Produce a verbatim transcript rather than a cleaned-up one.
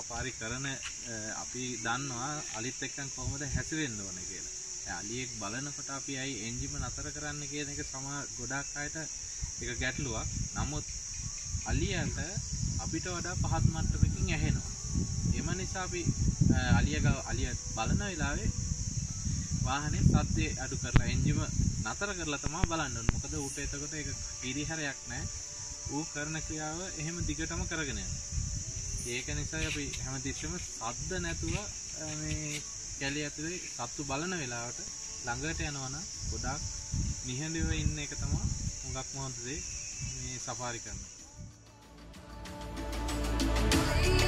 Safari කරන අපි දන්නවා අලිත් එක්කන් කොහොමද හැසිරෙන්න ඕන කියලා. අලියෙක් බලනකොට අපි අයි එන්ජිම නතර කරන්න කියන එක සමහර ගොඩක් අයට ඒක ගැටලුවක්. නමුත් අලියට අපිට වඩා පහත් මට්ටමකින් ඇහෙනවා. එම නිසා අපි අලිය අලිය බලන වෙලාවේ වාහනේ සද්දේ අඩු කරලා එන්ජිම නතර කරලා තමයි බලන්න ඕනේ. මොකද ඌට එතකොට ඒක කිරිහරයක් නැහැ. ඌ කරන ක්‍රියාව එහෙම දිගටම කරගෙන යනවා. ඒක නිසා අපි හැමතිස්සෙම සද්ද නැතුව මේ කැලිය ඇතුලේ සත්තු බලන වෙලාවට ළඟට යනවා නම් ගොඩාක් නිහඬව ඉන්න එක තමයි හුඟක් මොහොතේ මේ සෆාරි කරනවා.